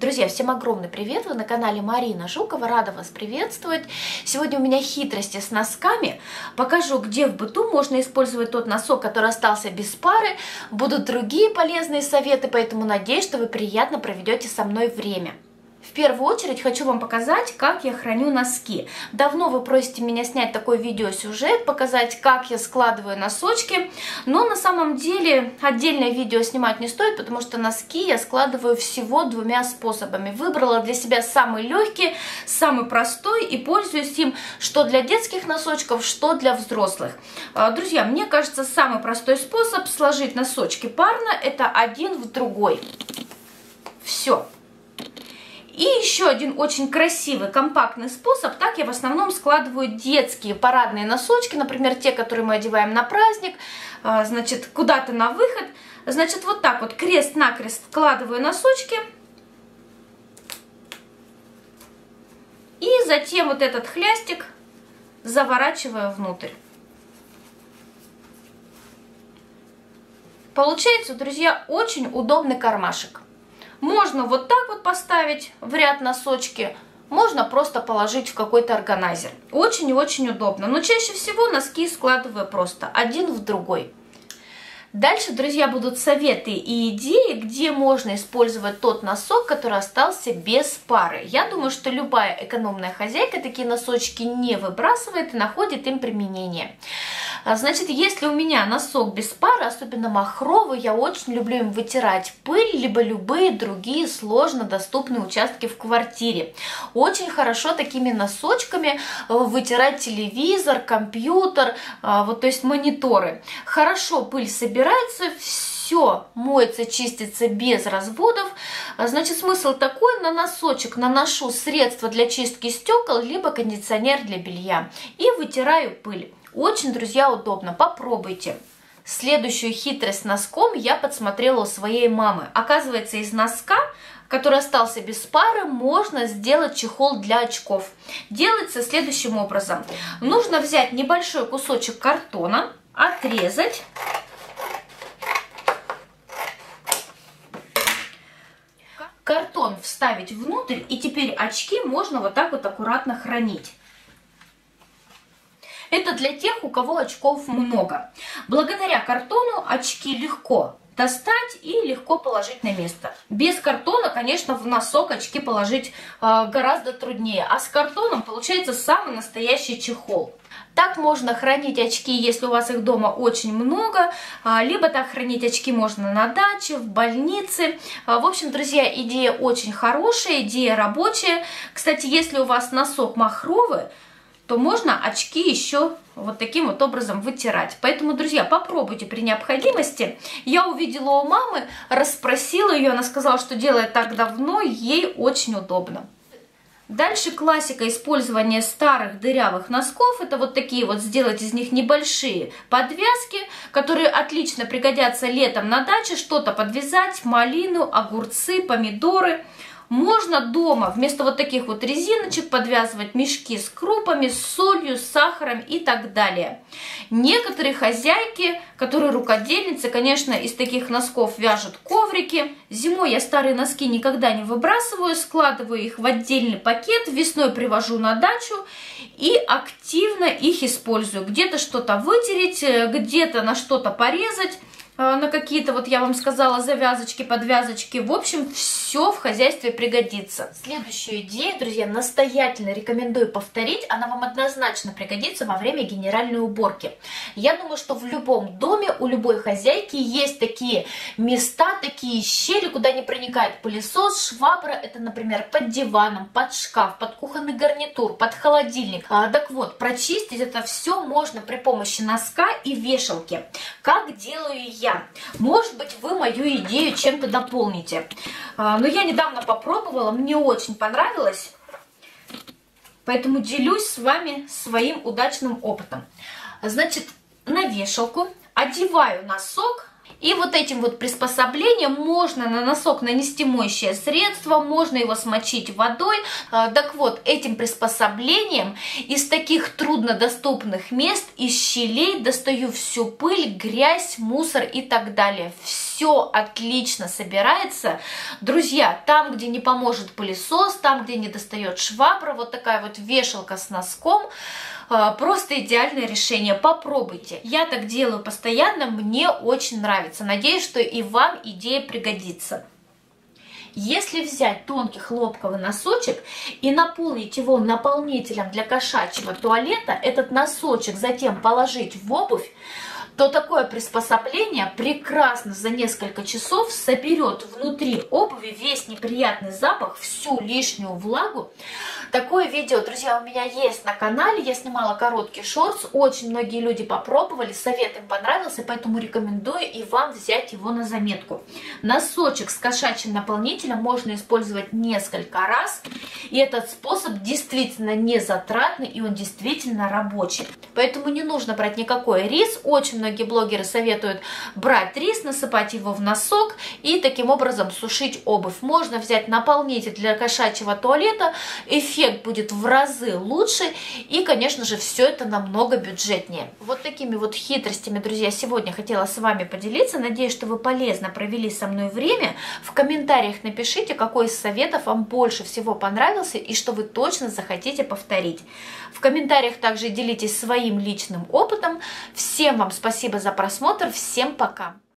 Друзья, всем огромный привет! Вы на канале Марина Жукова, рада вас приветствовать. Сегодня у меня хитрости с носками. Покажу, где в быту можно использовать тот носок, который остался без пары. Будут другие полезные советы, поэтому надеюсь, что вы приятно проведете со мной время. В первую очередь хочу вам показать, как я храню носки. Давно вы просите меня снять такой видеосюжет, показать, как я складываю носочки. Но на самом деле отдельное видео снимать не стоит, потому что носки я складываю всего двумя способами. Выбрала для себя самый легкий, самый простой и пользуюсь им что для детских носочков, что для взрослых. Друзья, мне кажется, самый простой способ сложить носочки парно – это один в другой. Все. И еще один очень красивый, компактный способ. Так я в основном складываю детские парадные носочки, например, те, которые мы одеваем на праздник, значит, куда-то на выход. Значит, вот так вот крест-накрест складываю носочки. И затем вот этот хлястик заворачиваю внутрь. Получается, друзья, очень удобный кармашек. Можно вот так вот поставить в ряд носочки, можно просто положить в какой-то органайзер. Очень и очень удобно. Но чаще всего носки складываю просто один в другой. Дальше, друзья, будут советы и идеи, где можно использовать тот носок, который остался без пары. Я думаю, что любая экономная хозяйка такие носочки не выбрасывает и находит им применение. Значит, если у меня носок без пары, особенно махровый, я очень люблю им вытирать пыль, либо любые другие сложно доступные участки в квартире. Очень хорошо такими носочками вытирать телевизор, компьютер, вот, то есть мониторы. Хорошо пыль собирается, все моется, чистится без разводов. Значит, смысл такой: на носочек наношу средство для чистки стекол, либо кондиционер для белья и вытираю пыль. Очень, друзья, удобно. Попробуйте. Следующую хитрость с носком я подсмотрела у своей мамы. Оказывается, из носка, который остался без пары, можно сделать чехол для очков. Делается следующим образом. Нужно взять небольшой кусочек картона, отрезать. Картон вставить внутрь, и теперь очки можно вот так вот аккуратно хранить. Это для тех, у кого очков много. Благодаря картону очки легко достать и легко положить на место. Без картона, конечно, в носок очки положить гораздо труднее. А с картоном получается самый настоящий чехол. Так можно хранить очки, если у вас их дома очень много, либо так хранить очки можно на даче, в больнице. В общем, друзья, идея очень хорошая, идея рабочая. Кстати, если у вас носок махровый, то можно очки еще вот таким вот образом вытирать. Поэтому, друзья, попробуйте при необходимости. Я увидела у мамы, расспросила ее, она сказала, что делает так давно, ей очень удобно. Дальше классика использования старых дырявых носков. Это вот такие вот, сделать из них небольшие подвязки, которые отлично пригодятся летом на даче. Что-то подвязать, малину, огурцы, помидоры. Можно дома вместо вот таких вот резиночек подвязывать мешки с крупами, с солью, с сахаром и так далее. Некоторые хозяйки, которые рукодельницы, конечно, из таких носков вяжут коврики. Зимой я старые носки никогда не выбрасываю, складываю их в отдельный пакет, весной привожу на дачу и активно их использую. Где-то что-то вытереть, где-то на что-то порезать. На какие-то, вот я вам сказала, завязочки, подвязочки. В общем, все в хозяйстве пригодится. Следующую идею, друзья, настоятельно рекомендую повторить. Она вам однозначно пригодится во время генеральной уборки. Я думаю, что в любом доме у любой хозяйки есть такие места, такие щели, куда не проникает пылесос, швабра. Это, например, под диваном, под шкаф, под кухонный гарнитур, под холодильник. Так вот, прочистить это все можно при помощи носка и вешалки. Как делаю я? Может быть, вы мою идею чем-то дополните. Но я недавно попробовала, мне очень понравилось, поэтому делюсь с вами своим удачным опытом. Значит, на вешалку одеваю носок И вот этим вот приспособлением можно на носок нанести моющее средство, можно его смочить водой. Так вот, этим приспособлением из таких труднодоступных мест, из щелей достаю всю пыль, грязь, мусор и так далее. Все отлично собирается. Друзья, там, где не поможет пылесос, там, где не достает швабра, вот такая вот вешалка с носком, просто идеальное решение. Попробуйте. Я так делаю постоянно, мне очень нравится. Надеюсь, что и вам идея пригодится. Если взять тонкий хлопковый носочек и наполнить его наполнителем для кошачьего туалета, этот носочек затем положить в обувь, то такое приспособление прекрасно за несколько часов соберет внутри обуви весь неприятный запах, всю лишнюю влагу. Такое видео, друзья, у меня есть на канале, я снимала короткий шортс, очень многие люди попробовали, совет им понравился, поэтому рекомендую и вам взять его на заметку. Носочек с кошачьим наполнителем можно использовать несколько раз, и этот способ действительно не затратный, и он действительно рабочий. Поэтому не нужно брать никакой рис, очень многие блогеры советуют брать рис, насыпать его в носок и таким образом сушить обувь. Можно взять наполнитель для кошачьего туалета, эффект будет в разы лучше и, конечно же, все это намного бюджетнее. Вот такими вот хитростями, друзья, сегодня хотела с вами поделиться. Надеюсь, что вы полезно провели со мной время. В комментариях напишите, какой из советов вам больше всего понравился и что вы точно захотите повторить. В комментариях также делитесь своим личным опытом. Всем вам спасибо за просмотр, всем пока!